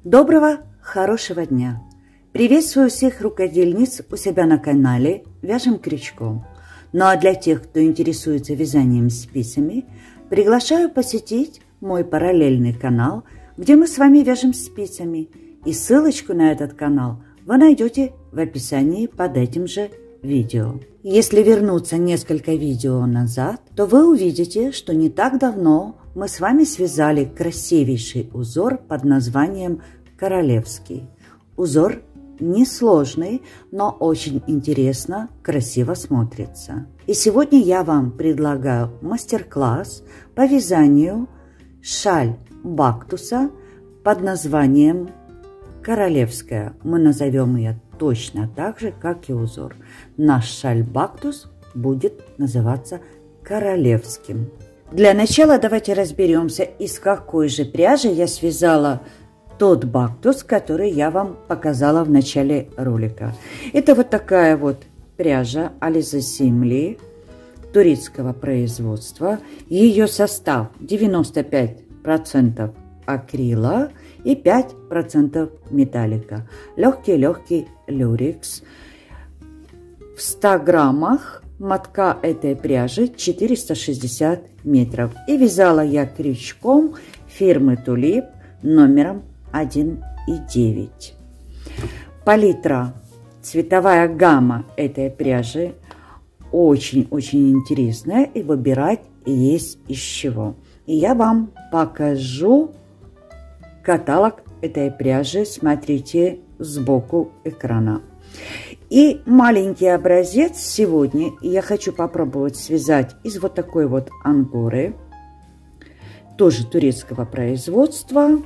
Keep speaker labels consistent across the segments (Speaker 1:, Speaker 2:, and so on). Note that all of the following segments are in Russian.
Speaker 1: Доброго, хорошего дня! Приветствую всех рукодельниц у себя на канале «Вяжем крючком». Ну а для тех, кто интересуется вязанием спицами, приглашаю посетить мой параллельный канал, где мы с вами вяжем спицами. И ссылочку на этот канал вы найдете в описании под этим же видео. Если вернуться несколько видео назад, то вы увидите, что не так давно мы с вами связали красивейший узор под названием «Королевский». Узор несложный, но очень интересно, красиво смотрится. И сегодня я вам предлагаю мастер-класс по вязанию шаль бактуса под названием «Королевская». Мы назовем ее точно так же, как и узор. Наш шаль бактус будет называться королевским. Для начала давайте разберемся, из какой же пряжи я связала тот бактус, который я вам показала в начале ролика. Это вот такая вот пряжа Ализа Симли турецкого производства. Ее состав 95% акрила и 5% металлика. Легкий люрекс. В 100 граммах мотка этой пряжи 460 метров. И вязала я крючком фирмы Тулип номером 1,9. Палитра, цветовая гамма этой пряжи очень-очень интересная, и выбирать есть из чего. И я вам покажу каталог этой пряжи, смотрите сбоку экрана. И маленький образец сегодня я хочу попробовать связать из вот такой вот ангоры, тоже турецкого производства,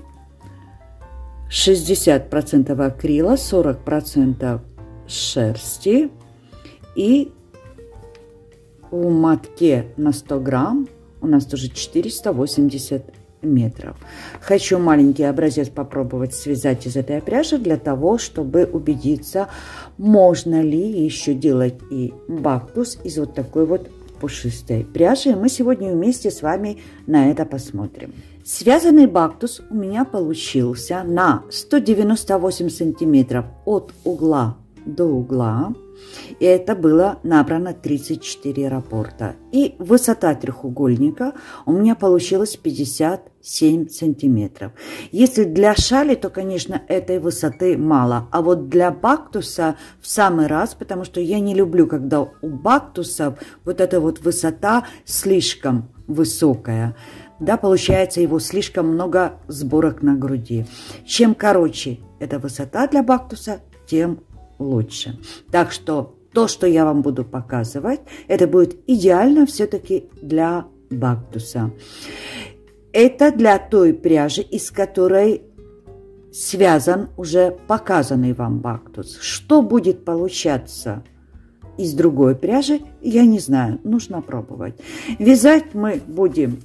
Speaker 1: 60% акрила, 40% шерсти, и в мотке на 100 грамм у нас тоже 480 метров. Хочу маленький образец попробовать связать из этой пряжи для того, чтобы убедиться, можно ли еще делать и бактус из вот такой вот пушистой пряжи. Мы сегодня вместе с вами на это посмотрим. Связанный бактус у меня получился на 198 сантиметров от угла до угла. И это было набрано 34 раппорта. И высота треугольника у меня получилась 57 сантиметров. Если для шали, то, конечно, этой высоты мало. А вот для бактуса в самый раз, потому что я не люблю, когда у бактусов вот эта вот высота слишком высокая. Да, получается его слишком много сборок на груди. Чем короче эта высота для бактуса, тем лучше. Так что то, что я вам буду показывать, это будет идеально все-таки для бактуса. Это для той пряжи, из которой связан уже показанный вам бактус. Что будет получаться из другой пряжи, я не знаю, нужно пробовать. Вязать мы будем,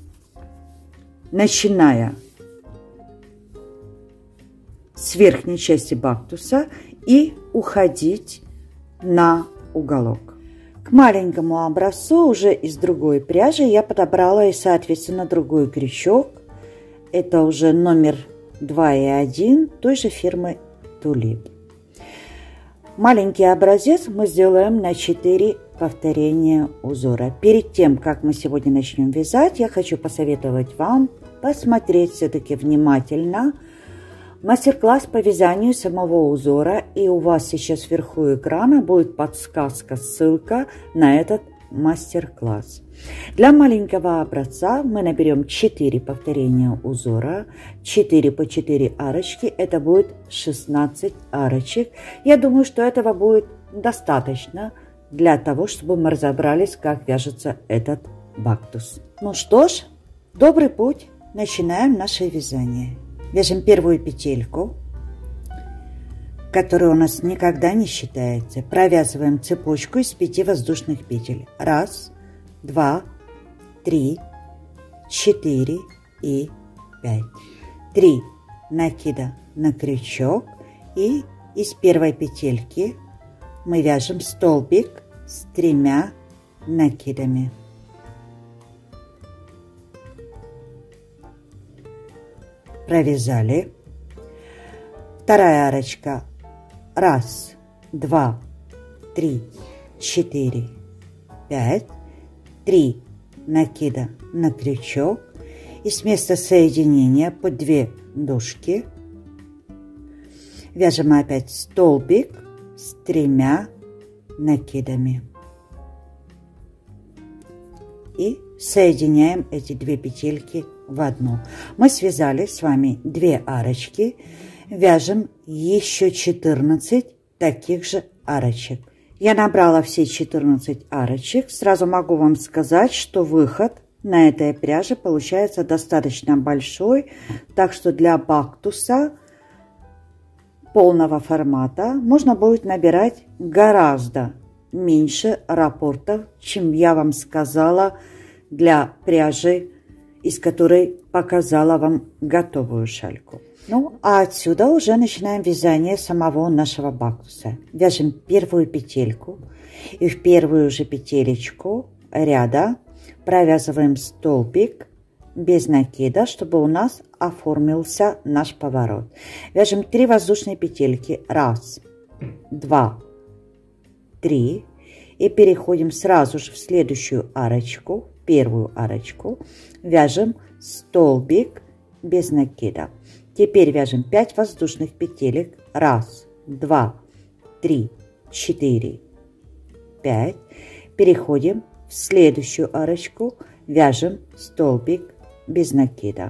Speaker 1: начиная с верхней части бактуса и уходить на уголок. К маленькому образцу уже из другой пряжи я подобрала и, соответственно, другой крючок. Это уже номер 2,1 той же фирмы Тулип. Маленький образец мы сделаем на 4 повторения узора. Перед тем, как мы сегодня начнем вязать, я хочу посоветовать вам посмотреть все-таки внимательно мастер-класс по вязанию самого узора, и у вас сейчас вверху экрана будет подсказка, ссылка на этот мастер-класс. Для маленького образца мы наберем 4 повторения узора, 4 по 4 арочки, это будет 16 арочек. Я думаю, что этого будет достаточно для того, чтобы мы разобрались, как вяжется этот бактус. Ну что ж, добрый путь, начинаем наше вязание. Вяжем первую петельку, которая у нас никогда не считается. Провязываем цепочку из 5 воздушных петель. 1, 2, 3, 4 и 5. 3 накида на крючок, и из первой петельки мы вяжем столбик с 3 накидами. Провязали. Вторая арочка. 1, 2, 3, 4, 5. 3 накида на крючок. И с места соединения по 2 дужки вяжем опять столбик с 3 накидами. И соединяем эти 2 петельки в одну. Мы связали с вами 2 арочки. Вяжем еще 14 таких же арочек. Я набрала все 14 арочек. Сразу могу вам сказать, что выход на этой пряже получается достаточно большой. Так что для бактуса полного формата можно будет набирать гораздо меньше раппортов, чем я вам сказала для пряжи, из которой показала вам готовую шальку. Ну, а отсюда уже начинаем вязание самого нашего бактуса. Вяжем первую петельку и в первую же петелечку ряда провязываем столбик без накида, чтобы у нас оформился наш поворот. Вяжем 3 воздушные петельки. 1, 2, 3. И переходим сразу же в следующую арочку, первую арочку. Вяжем столбик без накида. Теперь вяжем 5 воздушных петелек. 1, 2, 3, 4, 5. Переходим в следующую арочку. Вяжем столбик без накида.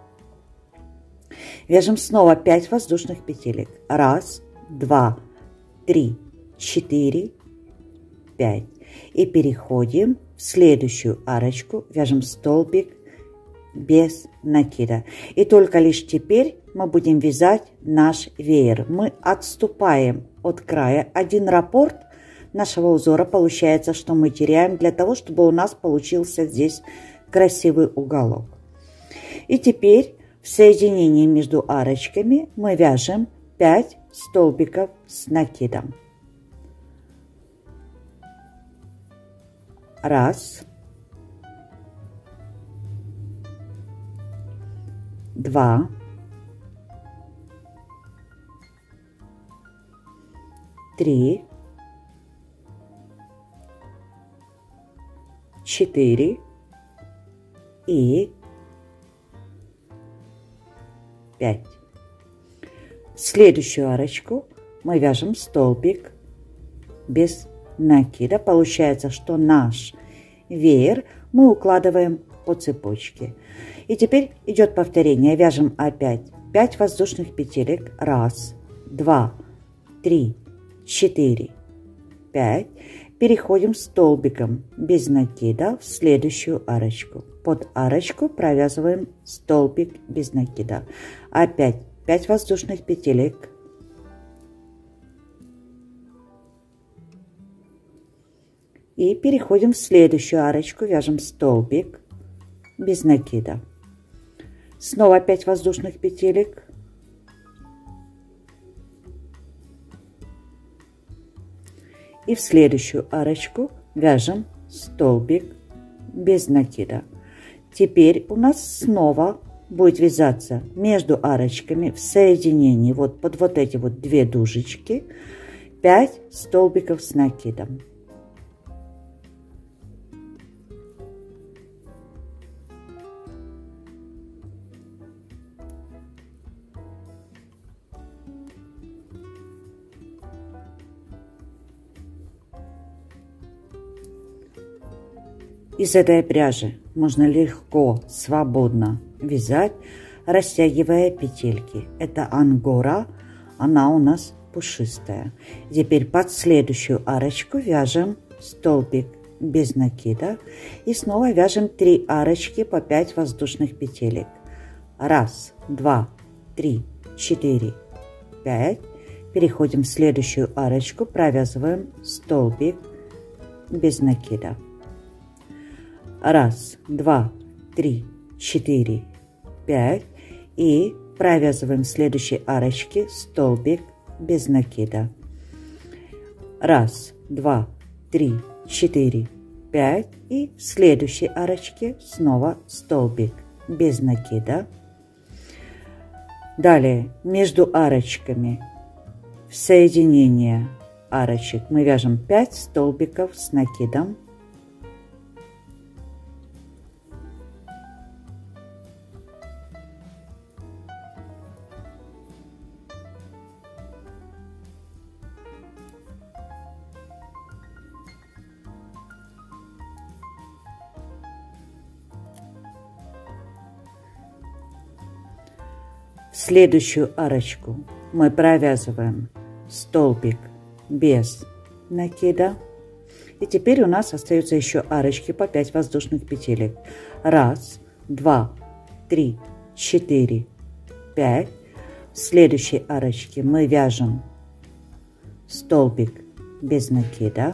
Speaker 1: Вяжем снова 5 воздушных петелек. 1, 2, 3, 4, 5. И переходим в следующую арочку. Вяжем столбик без накида. И только лишь теперь мы будем вязать наш веер. Мы отступаем от края. 1 раппорт нашего узора получается, что мы теряем для того, чтобы у нас получился здесь красивый уголок. И теперь в соединении между арочками мы вяжем 5 столбиков с накидом. 1, 2, 3, 4 и 5. В следующую арочку мы вяжем столбик без накида. Получается, что наш веер мы укладываем по цепочке. И теперь идет повторение. Вяжем опять 5 воздушных петелек. 1, 2, 3, 4, 5. Переходим столбиком без накида в следующую арочку. Под арочку провязываем столбик без накида. Опять 5 воздушных петелек. И переходим в следующую арочку. Вяжем столбик без накида. Снова 5 воздушных петелек. И в следующую арочку вяжем столбик без накида. Теперь у нас снова будет вязаться между арочками в соединении вот под вот эти вот 2 дужечки 5 столбиков с накидом. Из этой пряжи можно легко, свободно вязать, растягивая петельки. Это ангора, она у нас пушистая. Теперь под следующую арочку вяжем столбик без накида и снова вяжем 3 арочки по 5 воздушных петелек. 1, 2, 3, 4, 5. Переходим в следующую арочку, провязываем столбик без накида. 1, 2, 3, 4, 5 и провязываем в следующей арочке столбик без накида. 1, 2, 3, 4, 5 и в следующей арочке снова столбик без накида. Далее между арочками в соединение арочек мы вяжем 5 столбиков с накидом. В следующую арочку мы провязываем столбик без накида. И теперь у нас остается еще арочки по 5 воздушных петелек. 1, 2, 3, 4, 5. В следующей арочке мы вяжем столбик без накида.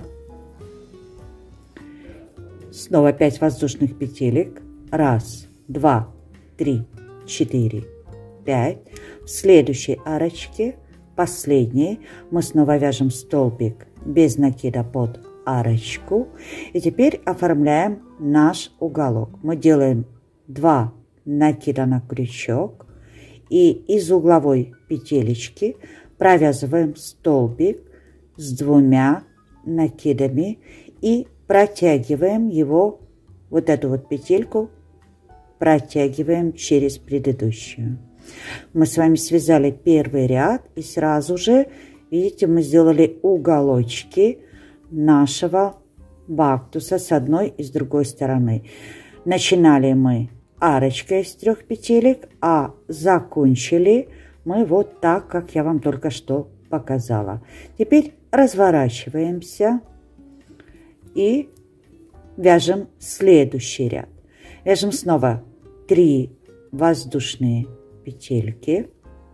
Speaker 1: Снова 5 воздушных петелек. 1, 2, 3, 4, 5. В следующей арочке, последней, мы снова вяжем столбик без накида под арочку. И теперь оформляем наш уголок. Мы делаем 2 накида на крючок и из угловой петелечки провязываем столбик с 2 накидами и протягиваем его, вот эту вот петельку протягиваем через предыдущую. Мы с вами связали первый ряд и сразу же, видите, мы сделали уголочки нашего бактуса с одной и с другой стороны. Начинали мы арочкой из 3 петелек, а закончили мы вот так, как я вам только что показала. Теперь разворачиваемся и вяжем следующий ряд. Вяжем снова 3 воздушные петельки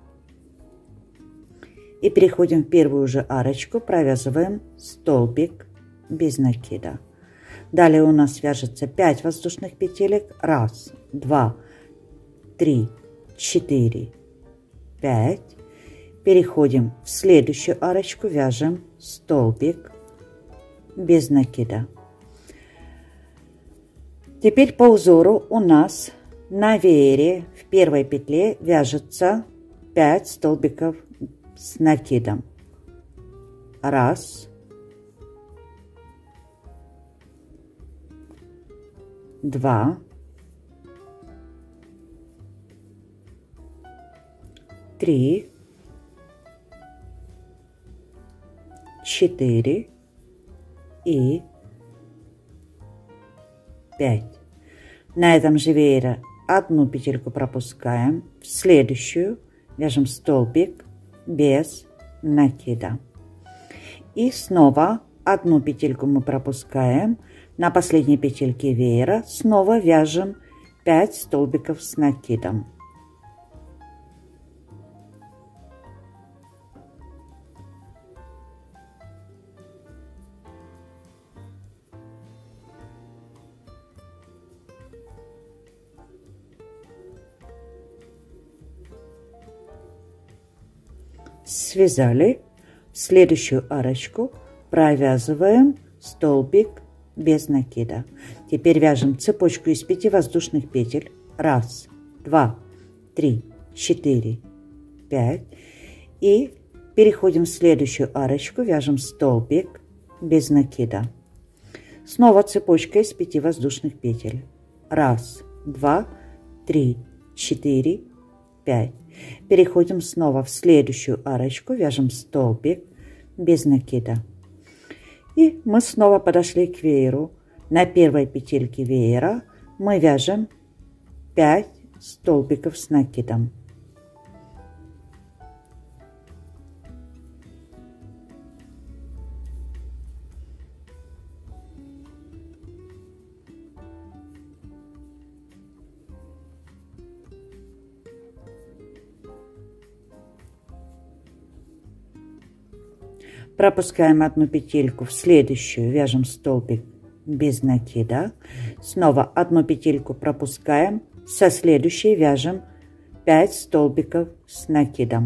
Speaker 1: и переходим в первую же арочку, провязываем столбик без накида. Далее у нас вяжется 5 воздушных петелек. 1, 2, 3, 4, 5. Переходим в следующую арочку, вяжем столбик без накида. Теперь по узору у нас на веере в первой петле вяжется 5 столбиков с накидом. 1, 2, 3, 4 и 5. На этом же веере одну петельку пропускаем, в следующую вяжем столбик без накида. И снова одну петельку мы пропускаем, на последней петельке веера снова вяжем 5 столбиков с накидом. Связали, в следующую арочку провязываем столбик без накида. Теперь вяжем цепочку из 5 воздушных петель. 1, 2, 3, 4, 5. И переходим в следующую арочку, вяжем столбик без накида. Снова цепочка из 5 воздушных петель. 1, 2, 3, 4, 5. Переходим снова в следующую арочку, вяжем столбик без накида. И мы снова подошли к вееру. На первой петельке веера мы вяжем 5 столбиков с накидом. Пропускаем одну петельку в следующую, вяжем столбик без накида. Снова одну петельку пропускаем, со следующей вяжем 5 столбиков с накидом.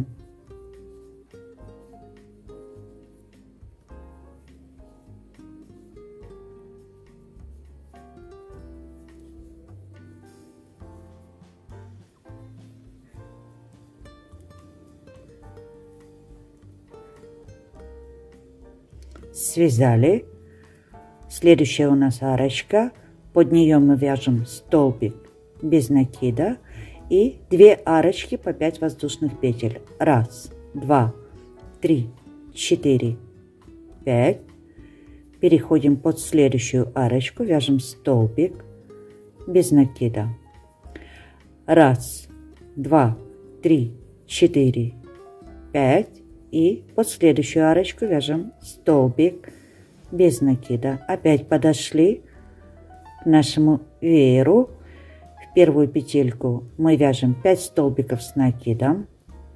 Speaker 1: связали. Следующая у нас арочка. Под нее мы вяжем столбик без накида и 2 арочки по 5 воздушных петель. 1, 2, 3, 4, 5. Переходим под следующую арочку, вяжем столбик без накида. 1, 2, 3, 4, 5. И под следующую арочку вяжем столбик без накида. Опять подошли к нашему вееру. В первую петельку мы вяжем 5 столбиков с накидом.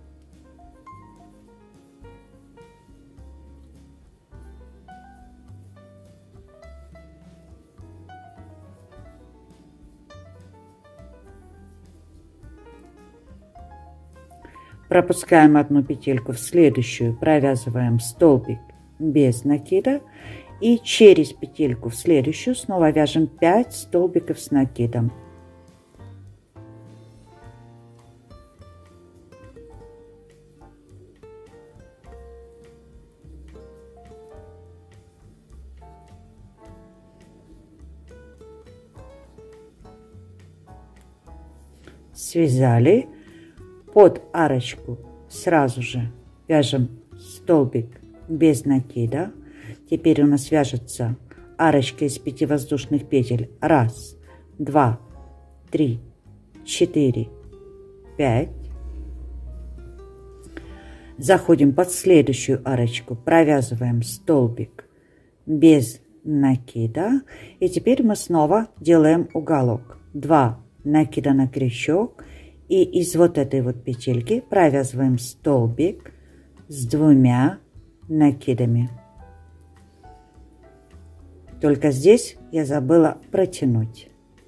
Speaker 1: Пропускаем одну петельку в следующую, провязываем столбик без накида и через петельку в следующую снова вяжем 5 столбиков с накидом. Связали. Под арочку сразу же вяжем столбик без накида. Теперь у нас вяжется арочка из 5 воздушных петель. 1, 2, 3, 4, 5. Заходим под следующую арочку, провязываем столбик без накида. И теперь мы снова делаем уголок. 2 накида на крючок. И из вот этой вот петельки провязываем столбик с 2 накидами. Только здесь я забыла протянуть.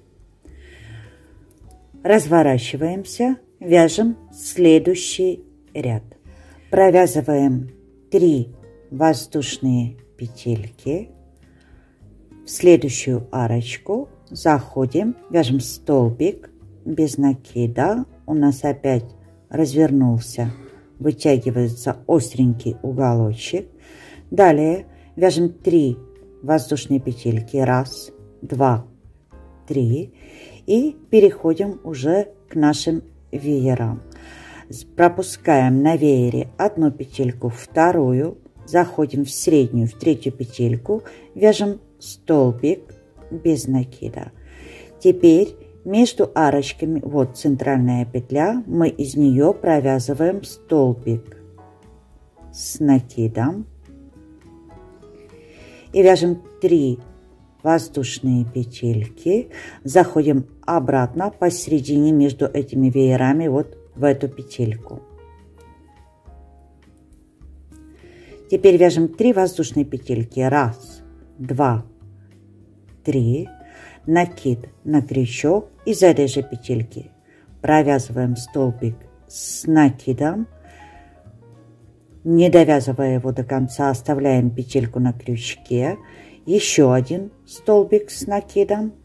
Speaker 1: Разворачиваемся, вяжем следующий ряд. Провязываем 3 воздушные петельки. В следующую арочку заходим, вяжем столбик без накида. У нас опять развернулся, вытягивается остренький уголочек. Далее вяжем 3 воздушные петельки. 1, 2, 3. И переходим уже к нашим веерам. Пропускаем на веере одну петельку, вторую. Заходим в среднюю, в третью петельку. Вяжем столбик без накида. Теперь между арочками, вот центральная петля, мы из нее провязываем столбик с накидом и вяжем 3 воздушные петельки. Заходим обратно посередине между этими веерами, вот в эту петельку. Теперь вяжем 3 воздушные петельки. 1, 2, 3. Накид на крючок. Из этой же петельки провязываем столбик с накидом, не довязывая его до конца, оставляем петельку на крючке, еще один столбик с накидом.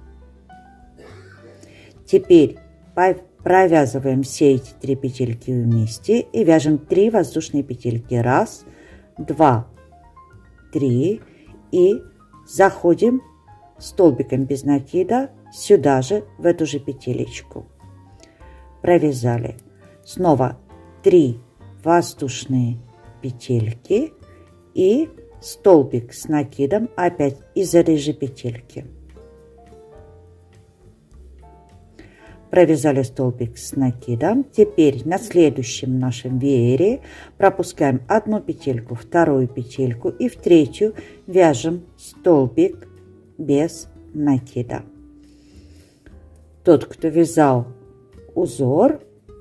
Speaker 1: Теперь провязываем все эти 3 петельки вместе и вяжем 3 воздушные петельки. 1, 2, 3 и заходим столбиком без накида сюда же, в эту же петелечку. Провязали. Снова 3 воздушные петельки и столбик с накидом опять из этой же петельки. Провязали столбик с накидом. Теперь на следующем нашем веере пропускаем одну петельку, вторую петельку и в третью вяжем столбик без накида. Тот, кто вязал узор,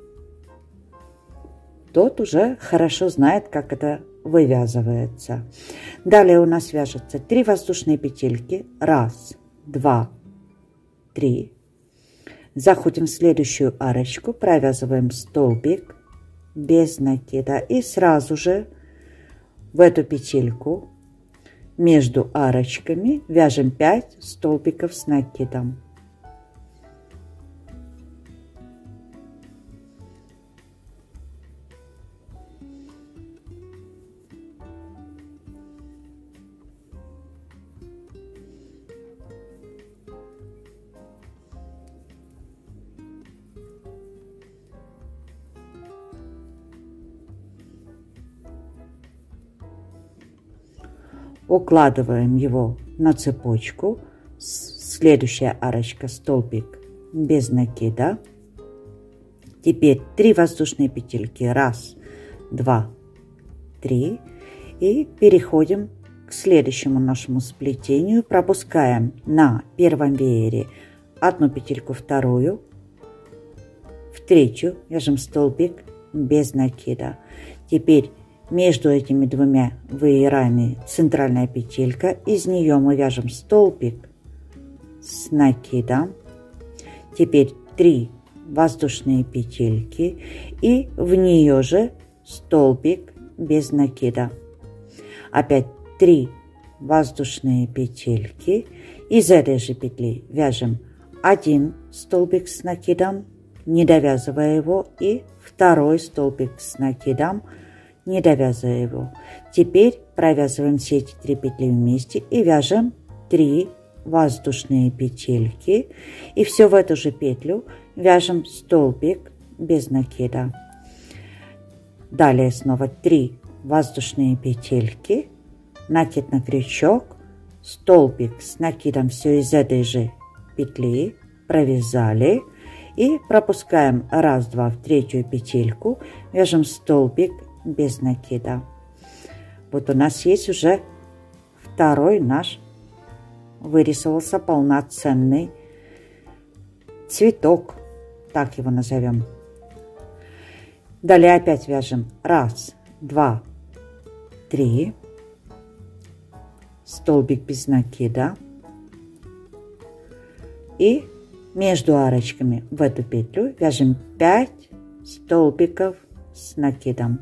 Speaker 1: тот уже хорошо знает, как это вывязывается. Далее у нас вяжется 3 воздушные петельки. 1, 2, 3. Заходим в следующую арочку, провязываем столбик без накида и сразу же в эту петельку между арочками вяжем 5 столбиков с накидом. укладываем его на цепочку. Следующая арочка, столбик без накида. Теперь 3 воздушные петельки. 1, 2, 3. И переходим к следующему нашему сплетению. Пропускаем на первом веере 1 петельку, вторую, в третью вяжем столбик без накида. Теперь между этими двумя веерами центральная петелька. Из нее мы вяжем столбик с накидом. Теперь 3 воздушные петельки и в нее же столбик без накида. Опять 3 воздушные петельки. Из этой же петли вяжем 1 столбик с накидом, не довязывая его, и 2 столбик с накидом, не довязывая его. Теперь провязываем все эти 3 петли вместе и вяжем 3 воздушные петельки. И все в эту же петлю вяжем столбик без накида. Далее снова 3 воздушные петельки, накид на крючок, столбик с накидом, все из этой же петли, провязали и пропускаем 1, 2 в третью петельку, вяжем столбик без накида. Вот у нас есть уже второй наш вырисовался полноценный цветок, так его назовем. Далее опять вяжем 1, 2, 3, столбик без накида и между арочками в эту петлю вяжем 5 столбиков с накидом.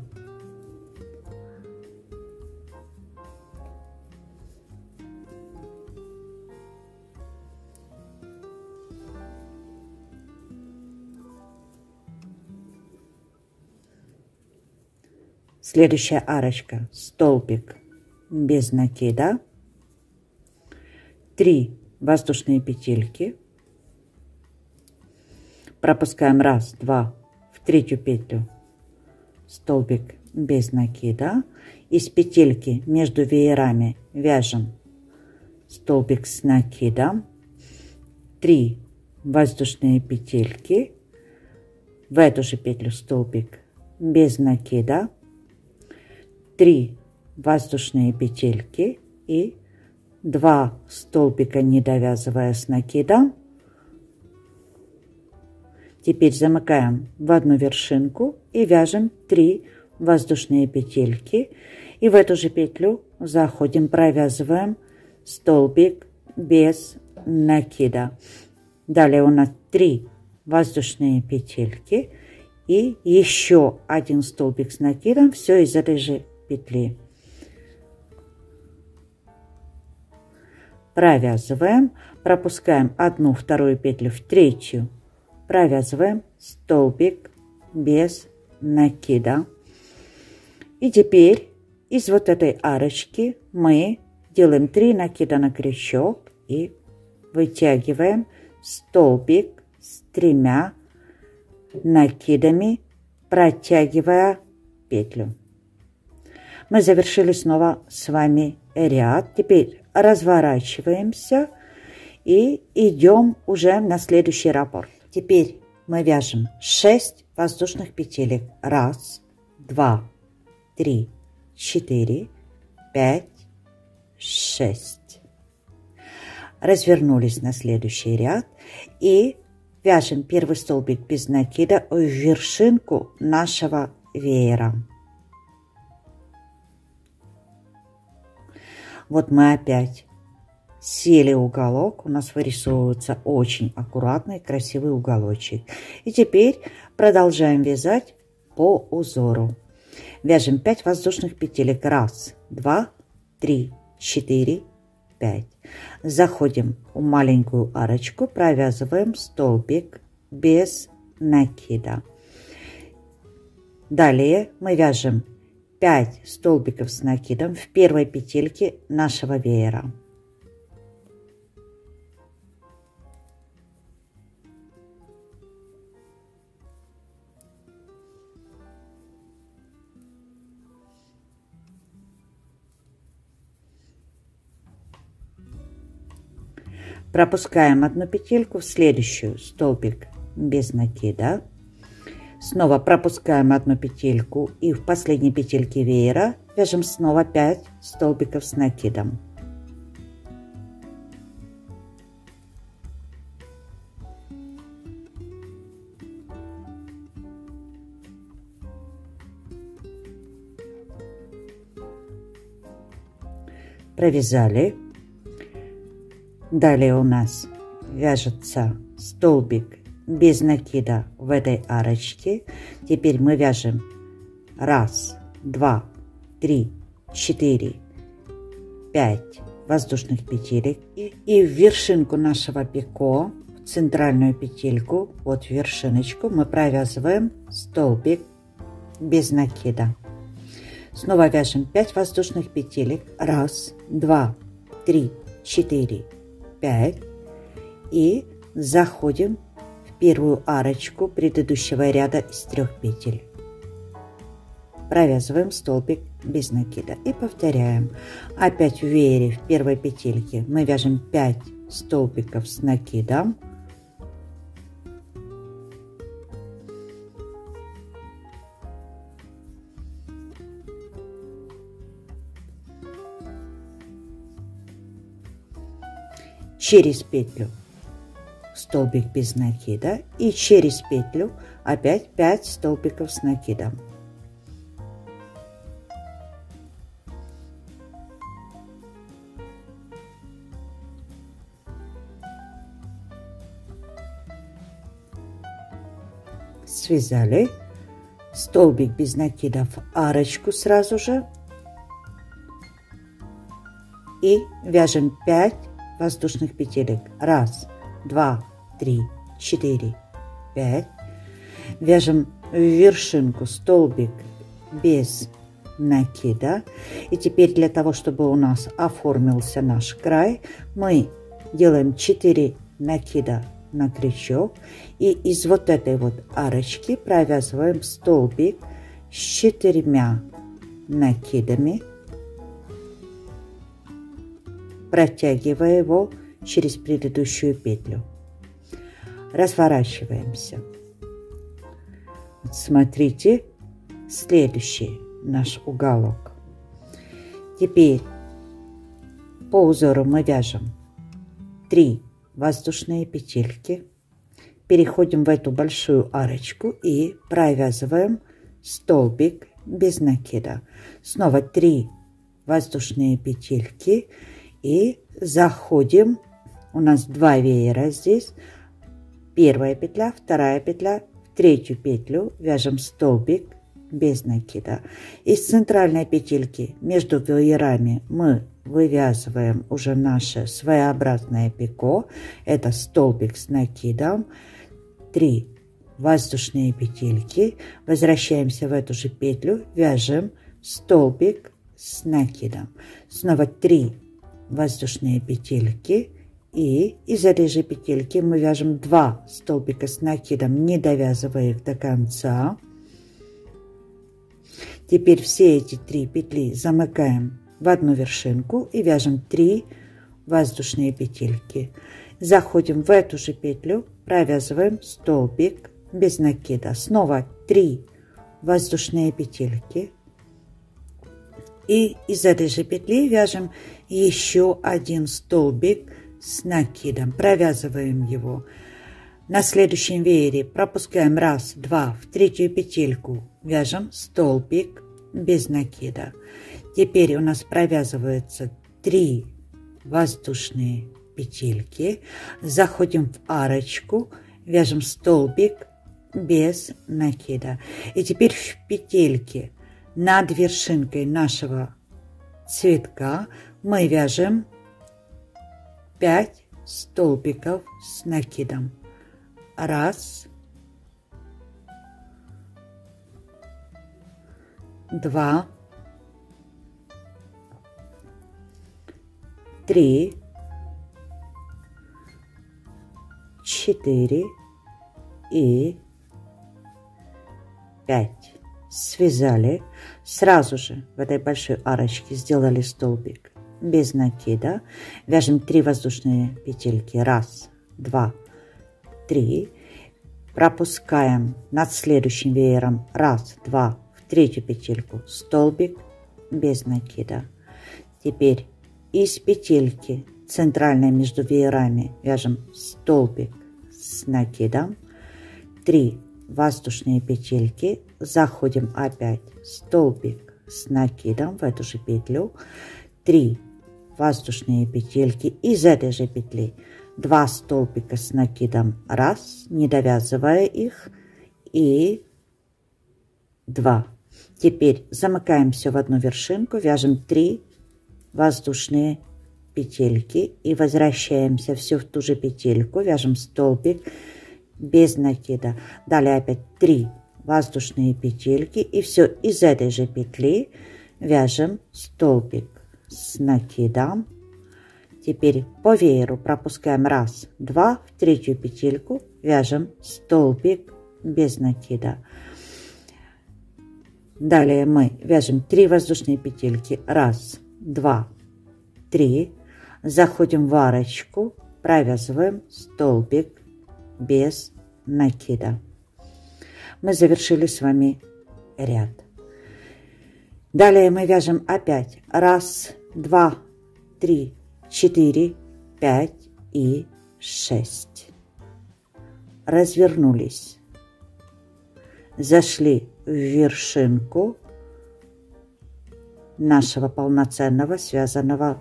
Speaker 1: Следующая арочка, столбик без накида, 3 воздушные петельки, пропускаем 1, 2 в третью петлю, столбик без накида, из петельки между веерами вяжем столбик с накидом, 3 воздушные петельки, в эту же петлю столбик без накида, 3 воздушные петельки и 2 столбика, не довязывая с накидом. Теперь замыкаем в одну вершинку и вяжем 3 воздушные петельки. И в эту же петлю заходим, провязываем столбик без накида. Далее у нас 3 воздушные петельки и еще 1 столбик с накидом, все из этой же петли. Провязываем, пропускаем 1, 2 петлю в третью, провязываем столбик без накида. И теперь из вот этой арочки мы делаем 3 накида на крючок и вытягиваем столбик с 3 накидами, протягивая петлю. Мы завершили снова с вами ряд. Теперь разворачиваемся и идем уже на следующий раппорт. Теперь мы вяжем 6 воздушных петелек. 1, 2, 3, 4, 5, 6. Развернулись на следующий ряд и вяжем первый столбик без накида в вершинку нашего веера. Вот мы опять сели уголок, у нас вырисовывается очень аккуратный, красивый уголочек. И теперь продолжаем вязать по узору. Вяжем 5 воздушных петелек. 1, 2, 3, 4, 5. Заходим в маленькую арочку, провязываем столбик без накида. Далее мы вяжем 5 столбиков с накидом в первой петельке нашего веера. Пропускаем одну петельку в следующую, столбик без накида. Снова пропускаем одну петельку и в последней петельке веера вяжем снова 5 столбиков с накидом. Провязали. Далее у нас вяжется столбик без накида в этой арочке. Теперь мы вяжем 1, 2, 3, 4, 5 воздушных петелек и в вершинку нашего пико, в центральную петельку, вот в вершиночку, мы провязываем столбик без накида. Снова вяжем 5 воздушных петелек. 1, 2, 3, 4, 5. И заходим в первую арочку предыдущего ряда из 3 петель. Провязываем столбик без накида и повторяем. Опять в веере в первой петельке мы вяжем 5 столбиков с накидом. Через петлю столбик без накида и через петлю опять 5 столбиков с накидом. Связали столбик без накида в арочку сразу же и вяжем 5 воздушных петелек. 1, 2, 3, 4, 5. Вяжем в вершинку столбик без накида. И теперь для того, чтобы у нас оформился наш край, мы делаем 4 накида на крючок и из вот этой вот арочки провязываем столбик с 4 накидами, протягивая его через предыдущую петлю. Разворачиваемся. Вот смотрите, следующий наш уголок. Теперь по узору мы вяжем 3 воздушные петельки, переходим в эту большую арочку и провязываем столбик без накида. Снова 3 воздушные петельки и заходим. У нас 2 веера здесь. Первая петля, вторая петля, в третью петлю вяжем столбик без накида. Из центральной петельки между веерами мы вывязываем уже наше своеобразное пико. Это столбик с накидом. 3 воздушные петельки. Возвращаемся в эту же петлю, вяжем столбик с накидом. Снова 3 воздушные петельки. И из этой же петельки мы вяжем 2 столбика с накидом, не довязывая их до конца. Теперь все эти 3 петли замыкаем в одну вершинку и вяжем 3 воздушные петельки. Заходим в эту же петлю, провязываем столбик без накида. Снова 3 воздушные петельки. И из этой же петли вяжем еще 1 столбик с накидом. Провязываем его. На следующем веере пропускаем 1, 2, в третью петельку вяжем столбик без накида. Теперь у нас провязывается 3 воздушные петельки. Заходим в арочку, вяжем столбик без накида. И теперь в петельке над вершинкой нашего цветка мы вяжем 5 столбиков с накидом. 1, 2, 3, 4 и 5. Связали. Сразу же в этой большой арочке сделали столбик без накида, вяжем 3 воздушные петельки, 1, 2, 3, пропускаем над следующим веером 1, 2, в третью петельку столбик без накида. Теперь из петельки центральной между веерами вяжем столбик с накидом, 3 воздушные петельки, заходим опять столбик с накидом в эту же петлю, 3 воздушные петельки, из этой же петли 2 столбика с накидом, 1, не довязывая их, и 2. Теперь замыкаем все в одну вершинку, вяжем 3 воздушные петельки и возвращаемся все в ту же петельку, вяжем столбик без накида. Далее опять 3 воздушные петельки и все из этой же петли вяжем столбик с накидом. Теперь по вееру пропускаем 1, 2, в третью петельку вяжем столбик без накида. Далее мы вяжем 3 воздушные петельки, 1, 2, 3, заходим в арочку, провязываем столбик без накида. Мы завершили с вами ряд. Далее мы вяжем опять 1, 2, 3, 4, 5 и 6. Развернулись, зашли в вершинку нашего полноценного связанного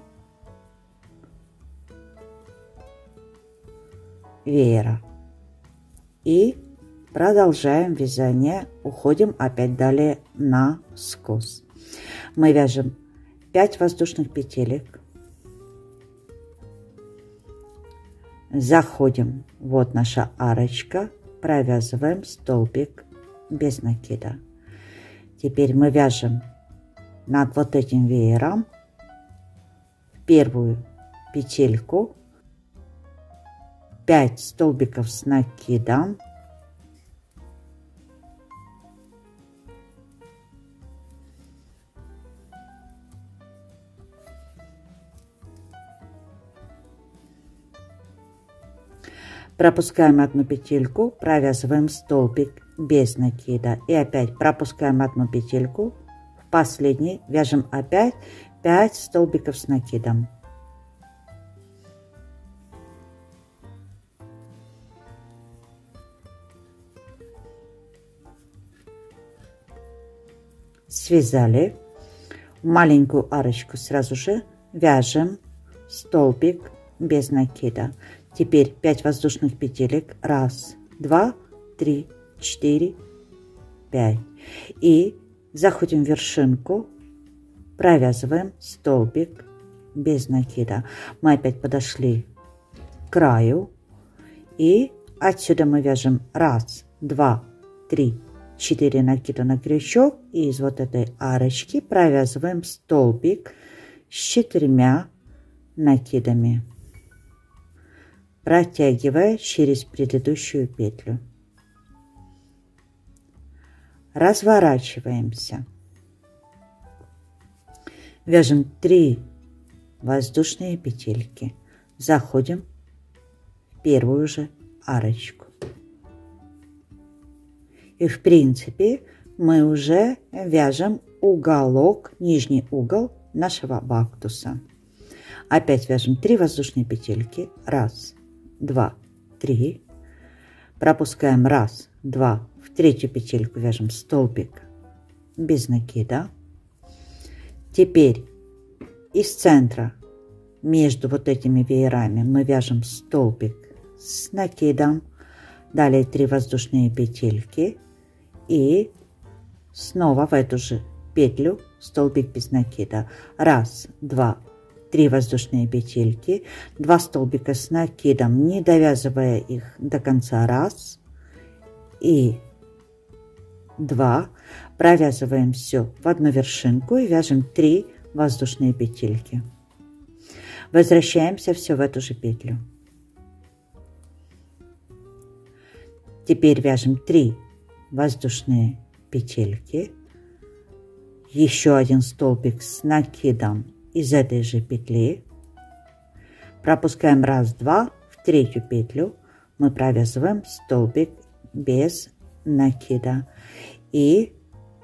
Speaker 1: веера и продолжаем вязание, уходим опять далее на скос. Мы вяжем 5 воздушных петелек, заходим, вот наша арочка, провязываем столбик без накида. Теперь мы вяжем над вот этим веером в первую петельку 5 столбиков с накидом, пропускаем одну петельку, провязываем столбик без накида и опять пропускаем одну петельку, в последней вяжем опять 5 столбиков с накидом. Связали, в маленькую арочку сразу же вяжем столбик без накида. Теперь 5 воздушных петелек, 1, 2, 3, 4, 5 и заходим в вершинку, провязываем столбик без накида. Мы опять подошли к краю и отсюда мы вяжем 1, 2, 3, 4 накида на крючок и из вот этой арочки провязываем столбик с 4 накидами, протягивая через предыдущую петлю. Разворачиваемся, вяжем 3 воздушные петельки, заходим в первую же арочку. И в принципе мы уже вяжем уголок, нижний угол нашего бактуса. Опять вяжем 3 воздушные петельки, 1, 2, 3, пропускаем 1, 2, в третью петельку вяжем столбик без накида. Теперь из центра между вот этими веерами мы вяжем столбик с накидом, далее 3 воздушные петельки и снова в эту же петлю столбик без накида, 1, 2, 3 воздушные петельки, 2 столбика с накидом, не довязывая их до конца, 1 и 2, провязываем все в одну вершинку и вяжем 3 воздушные петельки. Возвращаемся все в эту же петлю. Теперь вяжем 3 воздушные петельки, еще один столбик с накидом из этой же петли пропускаем раз, два, в третью петлю мы провязываем столбик без накида и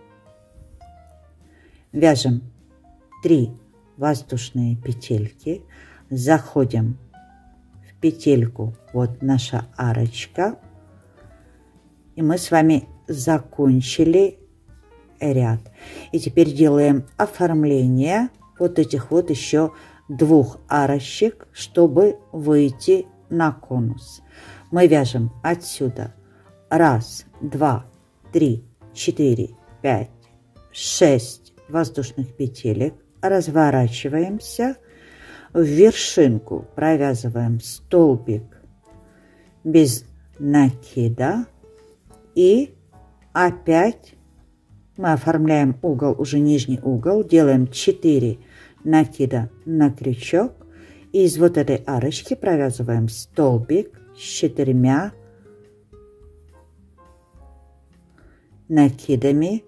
Speaker 1: вяжем 3 воздушные петельки, заходим в петельку, вот наша арочка, и мы с вами закончили ряд. И теперь делаем оформление вот этих вот еще 2 арочек, чтобы выйти на конус. Мы вяжем отсюда 1, 2, 3, 4, 5, 6 воздушных петелек, разворачиваемся, в вершинку провязываем столбик без накида и опять мы оформляем угол, уже нижний угол, делаем 4 накида на крючок и из вот этой арочки провязываем столбик с 4 накидами,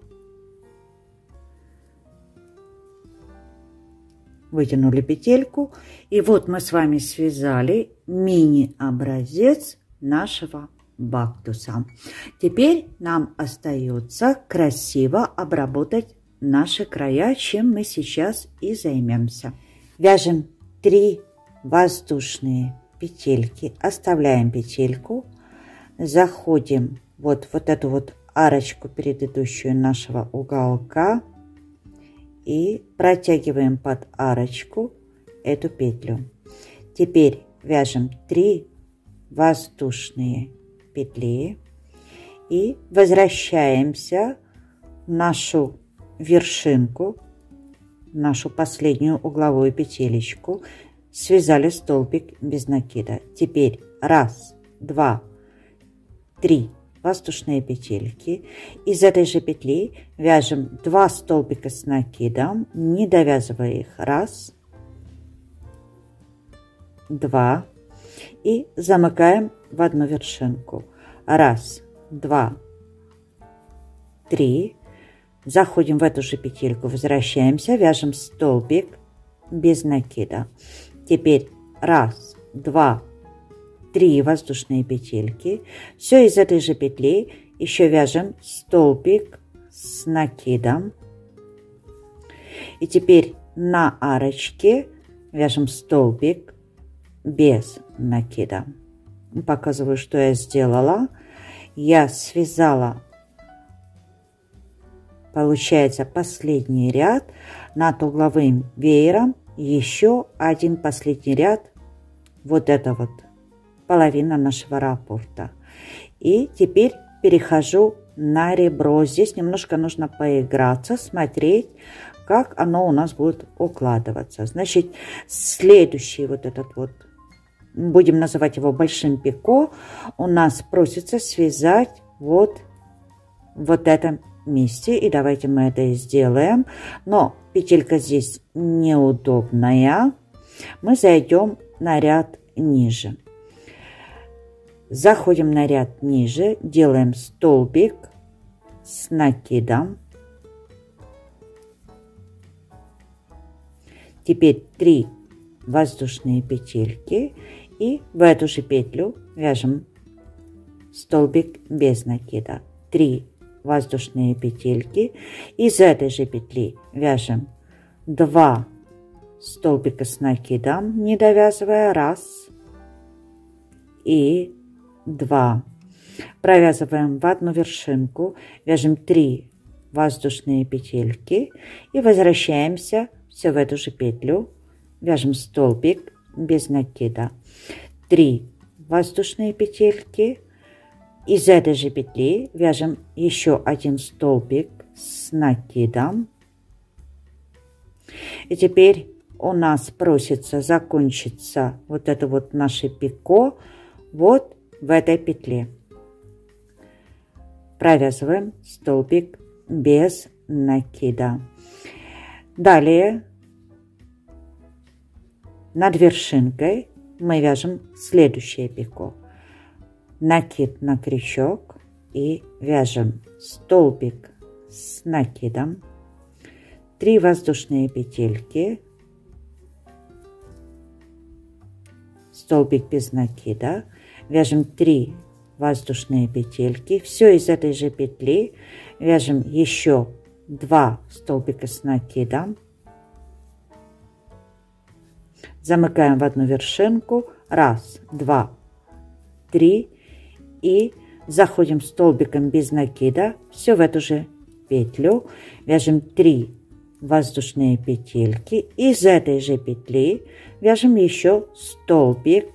Speaker 1: вытянули петельку, и вот мы с вами связали мини-образец нашего бактуса. Теперь нам остается красиво обработать наши края, чем мы сейчас и займемся. Вяжем 3 воздушные петельки, оставляем петельку, заходим вот эту вот арочку предыдущую нашего уголка и протягиваем под арочку эту петлю. Теперь вяжем 3 воздушные петли и возвращаемся в нашу вершинку, нашу последнюю угловую петелечку, связали столбик без накида. Теперь 1, 2, 3 воздушные петельки, из этой же петли вяжем 2 столбика с накидом, не довязывая их, 1, 2 и замыкаем в одну вершинку, 1, 2, 3, заходим в эту же петельку, возвращаемся, вяжем столбик без накида. Теперь 1, 2, 3 воздушные петельки, все из этой же петли еще вяжем столбик с накидом, и теперь на арочке вяжем столбик без накида. Показываю, что я сделала. Я связала, получается, последний ряд над угловым веером, еще один последний ряд, вот это вот половина нашего раппорта. И теперь перехожу на ребро. Здесь немножко нужно поиграться, смотреть, как оно у нас будет укладываться. Значит, следующий вот этот вот, будем называть его большим пико, у нас просится связать вот в этом месте. И давайте мы это и сделаем. Но петелька здесь неудобная. Мы зайдем на ряд ниже. Заходим на ряд ниже, делаем столбик с накидом. Теперь 3 воздушные петельки и в эту же петлю вяжем столбик без накида. 3 воздушные петельки, из этой же петли вяжем 2 столбика с накидом, не довязывая, 1 и 2. Провязываем в одну вершинку, вяжем 3 воздушные петельки и возвращаемся все в эту же петлю, вяжем столбик без накида. 3 воздушные петельки, из этой же петли вяжем еще один столбик с накидом. И теперь у нас просится закончиться вот это вот наше пико вот в этой петле. Провязываем столбик без накида. Далее над вершинкой мы вяжем следующее пико. Накид на крючок и вяжем столбик с накидом, 3 воздушные петельки, столбик без накида, вяжем 3 воздушные петельки, все из этой же петли, вяжем еще 2 столбика с накидом, замыкаем в одну вершинку, 1, 2, 3 и заходим столбиком без накида, все в эту же петлю, вяжем 3 воздушные петельки, из этой же петли вяжем еще столбик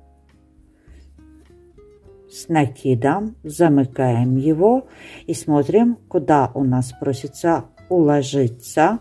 Speaker 1: с накидом, замыкаем его и смотрим, куда у нас просится уложиться.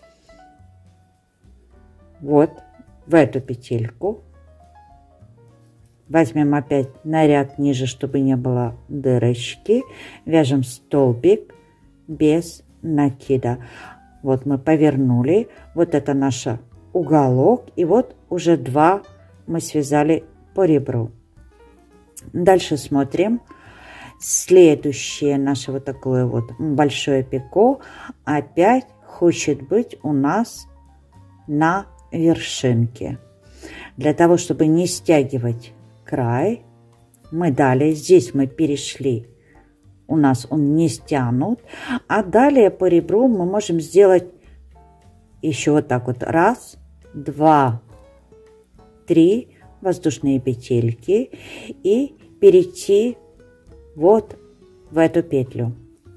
Speaker 1: Вот в эту петельку. Возьмем опять на ряд ниже, чтобы не было дырочки. Вяжем столбик без накида. Вот мы повернули. Вот это наш уголок. И вот уже 2 мы связали по ребру. Дальше смотрим. Следующее наше вот такое вот большое пико опять хочет быть у нас на вершинке. Для того, чтобы не стягивать край, мы далее, здесь мы перешли, у нас он не стянут, а далее по ребру мы можем сделать еще вот так вот 1, 2, 3 воздушные петельки и перейти вот в эту петлю,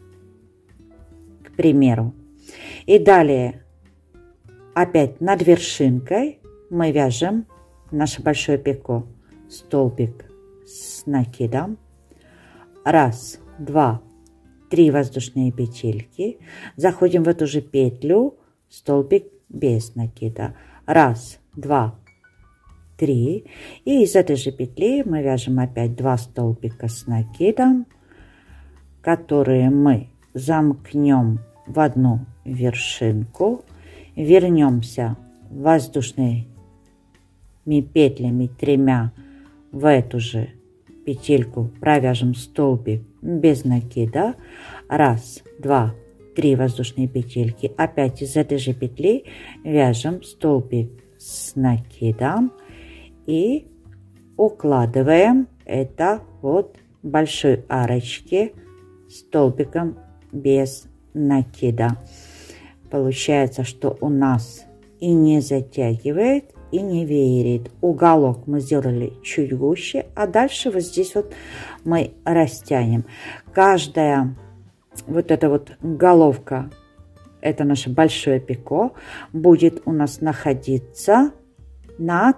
Speaker 1: к примеру. И далее опять над вершинкой мы вяжем наше большое пико, столбик с накидом, 1, 2, 3 воздушные петельки, заходим в эту же петлю, столбик без накида, 1, 2, 3 и из этой же петли мы вяжем опять 2 столбика с накидом, которые мы замкнем в одну вершинку, вернемся воздушными петлями 3 в эту же петельку, провяжем столбик без накида, 1, 2, 3 воздушные петельки, опять из этой же петли вяжем столбик с накидом и укладываем это вот большой арочки столбиком без накида. Получается, что у нас и не затягивает, и не веерит. Уголок мы сделали чуть гуще, а дальше вот здесь вот мы растянем. Каждая вот эта вот головка, это наше большое пико, будет у нас находиться над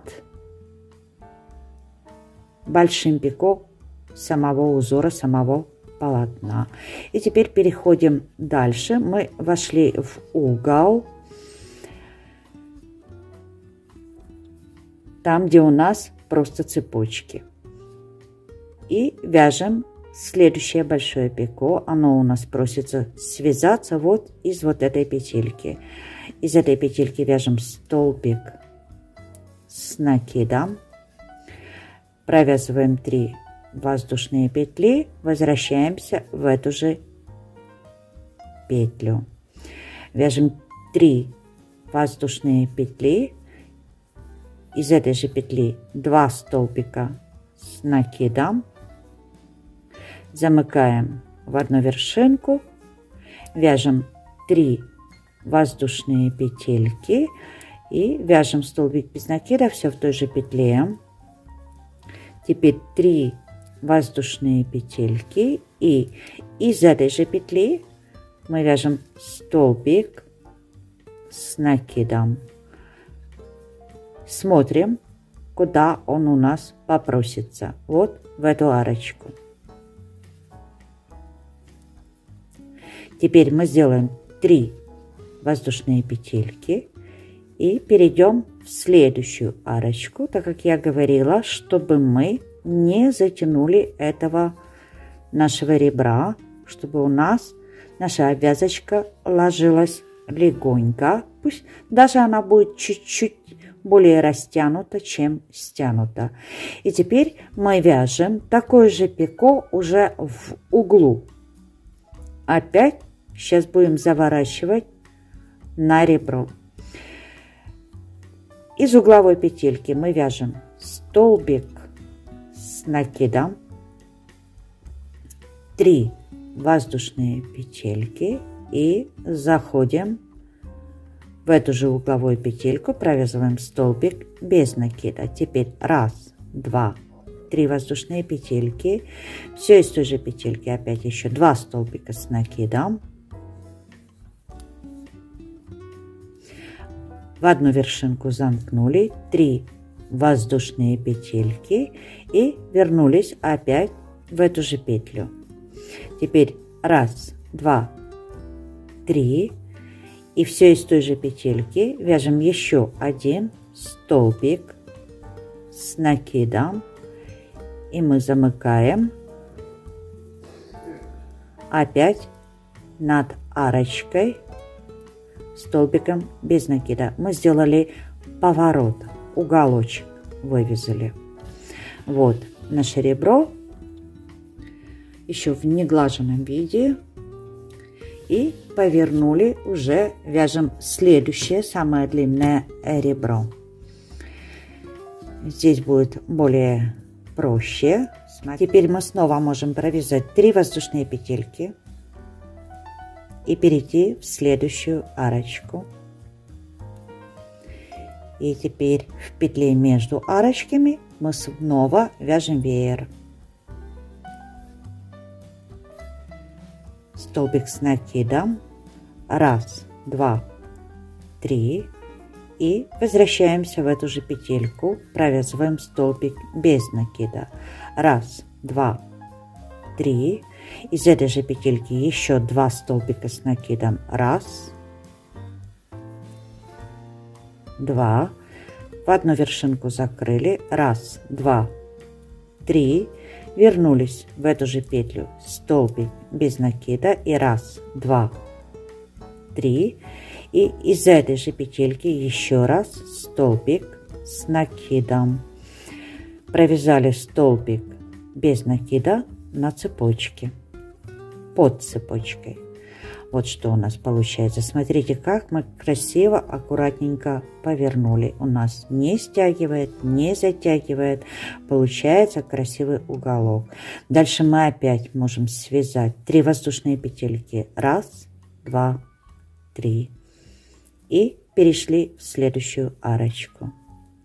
Speaker 1: большим пико самого узора, самого полотна. И теперь переходим дальше. Мы вошли в угол, там, где у нас просто цепочки. И вяжем следующее большое пико. Оно у нас просится связаться вот из вот этой петельки. Из этой петельки вяжем столбик с накидом. Провязываем 3 воздушные петли. Возвращаемся в эту же петлю. Вяжем 3 воздушные петли. Из этой же петли 2 столбика с накидом, замыкаем в одну вершинку, вяжем 3 воздушные петельки и вяжем столбик без накида, все в той же петле. Теперь 3 воздушные петельки и из этой же петли мы вяжем столбик с накидом. Смотрим, куда он у нас попросится. Вот в эту арочку. Теперь мы сделаем 3 воздушные петельки и перейдем в следующую арочку, так как я говорила, чтобы мы не затянули этого нашего ребра, чтобы у нас наша обвязочка ложилась легонько. Пусть даже она будет чуть-чуть более растянута, чем стянута. И теперь мы вяжем такое же пико уже в углу. Опять сейчас будем заворачивать на ребро. Из угловой петельки мы вяжем столбик с накидом, 3 воздушные петельки и заходим в эту же угловую петельку, провязываем столбик без накида. Теперь 1, 2, 3 воздушные петельки, все из той же петельки, опять еще 2 столбика с накидом, в одну вершинку замкнули, 3 воздушные петельки и вернулись опять в эту же петлю. Теперь 1, 2, 3 и все из той же петельки вяжем еще 1 столбик с накидом, и мы замыкаем опять над арочкой столбиком без накида. Мы сделали поворот, уголочек вывязали. Вот наше ребро еще в неглаженном виде, и повернули, уже вяжем следующее, самое длинное ребро. Здесь будет более проще. Теперь мы снова можем провязать 3 воздушные петельки и перейти в следующую арочку. И теперь в петле между арочками мы снова вяжем веер. Столбик с накидом, 1, 2, 3 и возвращаемся в эту же петельку, провязываем столбик без накида, 1, 2, 3, из этой же петельки еще 2 столбика с накидом, 1, 2, в одну вершинку закрыли, 1, 2, 3, вернулись в эту же петлю, столбик без накида и 1, 2, 3, и из этой же петельки еще раз столбик с накидом, провязали столбик без накида на цепочке, под цепочкой. Вот что у нас получается. Смотрите, как мы красиво, аккуратненько повернули. У нас не стягивает, не затягивает. Получается красивый уголок. Дальше мы опять можем связать 3 воздушные петельки. 1, 2, 3. И перешли в следующую арочку.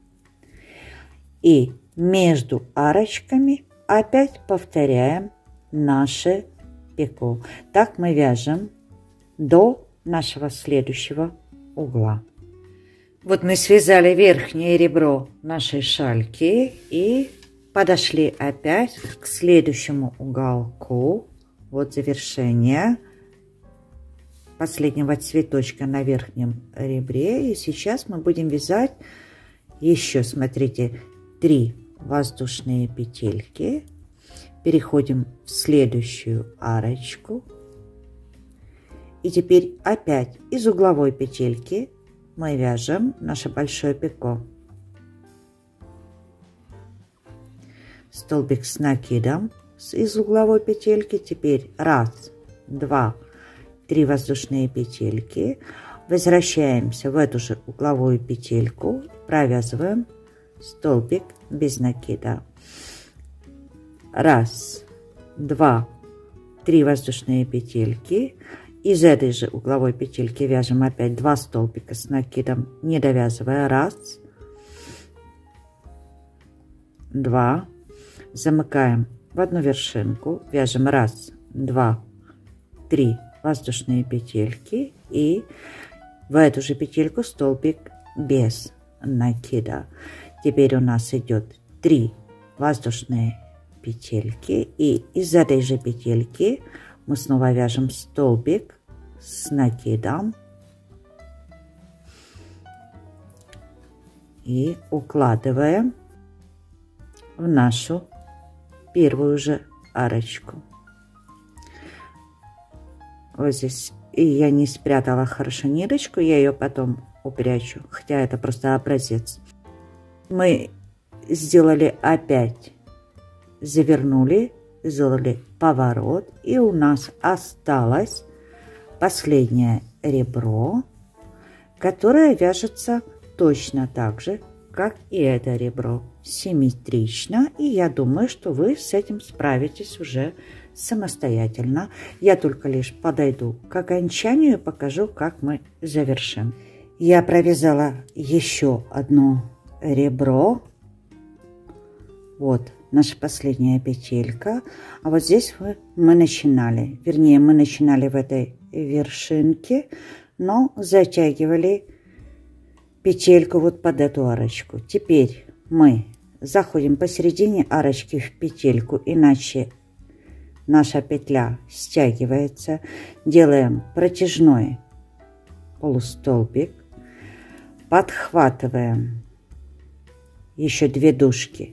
Speaker 1: И между арочками опять повторяем наше пико. Так мы вяжем до нашего следующего угла. Вот мы связали верхнее ребро нашей шальки и подошли опять к следующему уголку. Вот завершение последнего цветочка на верхнем ребре. И сейчас мы будем вязать еще, смотрите, 3 воздушные петельки. Переходим в следующую арочку. И теперь опять из угловой петельки мы вяжем наше большое пико. Столбик с накидом из угловой петельки. Теперь 1, 2, 3 воздушные петельки. Возвращаемся в эту же угловую петельку. Провязываем столбик без накида. 1, 2, 3 воздушные петельки. Из этой же угловой петельки вяжем опять 2 столбика с накидом, не довязывая. 1, 2, замыкаем в одну вершинку, вяжем 1, 2, 3 воздушные петельки и в эту же петельку столбик без накида. Теперь у нас идет 3 воздушные петельки, и из этой же петельки мы снова вяжем столбик с накидом и укладываем в нашу первую же арочку. Вот здесь и я не спрятала хорошо ниточку, я ее потом упрячу, хотя это просто образец. Мы сделали опять, завернули, сделали поворот, и у нас осталось последнее ребро, которое вяжется точно так же, как и это ребро, симметрично, и я думаю, что вы с этим справитесь уже самостоятельно. Я только лишь подойду к окончанию и покажу, как мы завершим. Я провязала еще одно ребро. Вот наша последняя петелька. А вот здесь мы начинали. Вернее, мы начинали в этой вершинке, но затягивали петельку вот под эту арочку. Теперь мы заходим посередине арочки в петельку, иначе наша петля стягивается. Делаем протяжной полустолбик, подхватываем еще 2 дужки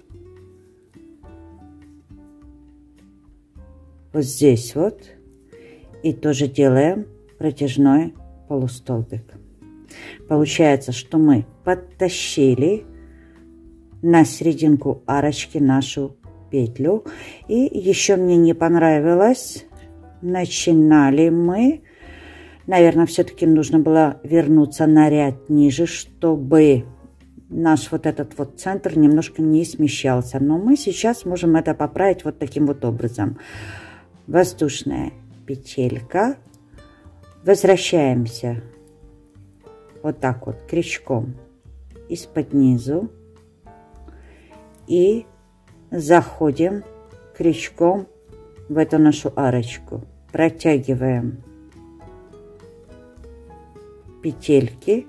Speaker 1: вот здесь вот, и тоже делаем протяжной полустолбик. Получается, что мы подтащили на серединку арочки нашу петлю. И еще мне не понравилось, начинали мы, наверное, все-таки нужно было вернуться на ряд ниже, чтобы наш вот этот вот центр немножко не смещался. Но мы сейчас можем это поправить вот таким вот образом. Воздушная петелька, возвращаемся вот так вот крючком из-под низу и заходим крючком в эту нашу арочку, протягиваем петельки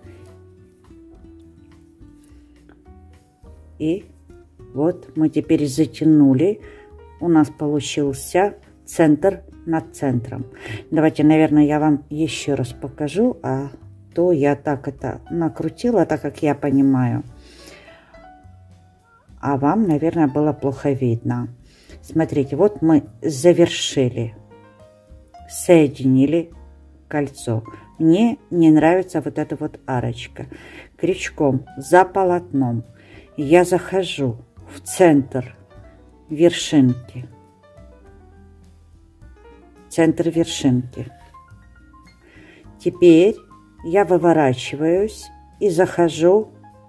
Speaker 1: и вот мы теперь затянули. У нас получился центр над центром. Давайте, наверное, я вам еще раз покажу, а то я так это накрутила, так как я понимаю. А вам, наверное, было плохо видно. Смотрите, вот мы завершили, соединили кольцо. Мне не нравится вот эта вот арочка. Крючком за полотном я захожу в центр вершинки. Центр вершинки. Теперь я выворачиваюсь и захожу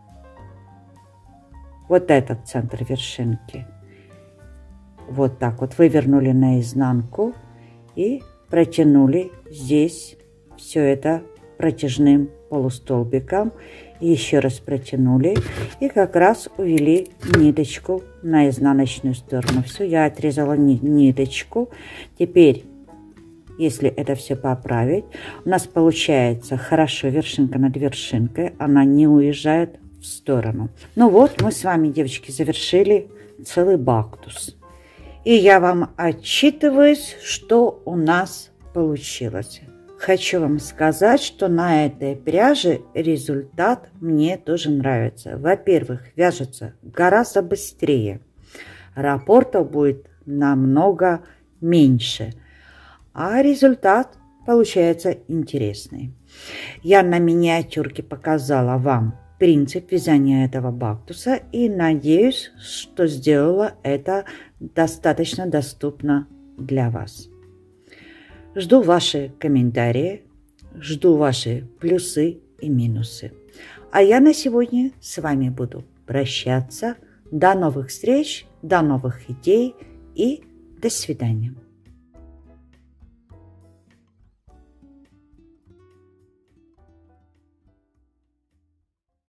Speaker 1: вот этот центр вершинки. Вот так вот вывернули наизнанку и протянули здесь все это протяжным полустолбиком. Еще раз протянули и как раз увели ниточку на изнаночную сторону. Все, я отрезала ниточку. Теперь, если это все поправить, у нас получается хорошо вершинка над вершинкой, она не уезжает в сторону. Ну вот, мы с вами, девочки, завершили целый бактус. И я вам отчитываюсь, что у нас получилось. Хочу вам сказать, что на этой пряже результат мне тоже нравится. Во-первых, вяжется гораздо быстрее. Раппортов будет намного меньше. А результат получается интересный. Я на миниатюрке показала вам принцип вязания этого бактуса и надеюсь, что сделала это достаточно доступно для вас. Жду ваши комментарии, жду ваши плюсы и минусы. А я на сегодня с вами буду прощаться. До новых встреч, до новых идей и до свидания.